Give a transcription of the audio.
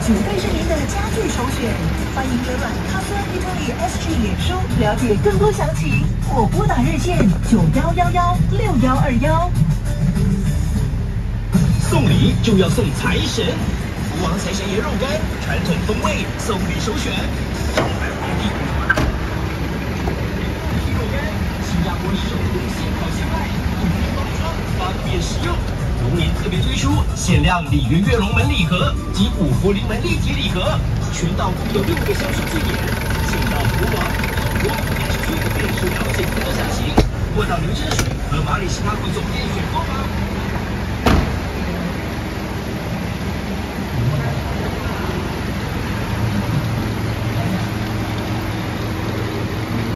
绝对是您的家具首选。欢迎浏览咖啡Italy SG 脸书，了解更多详情，或拨打热线91116121。 送礼就要送财神，吴王财神爷肉干，传统风味，送礼首选。招牌皇帝肉干，新加坡手工现烤现卖，不分包装，方便食用。龙年特别推出限量鲤鱼跃龙门礼盒及五福临门立体礼盒，全岛共有6个销售地点，请到吴王中国电视剧电视了解更多详情，或到牛车水和马里西巴库总店选购。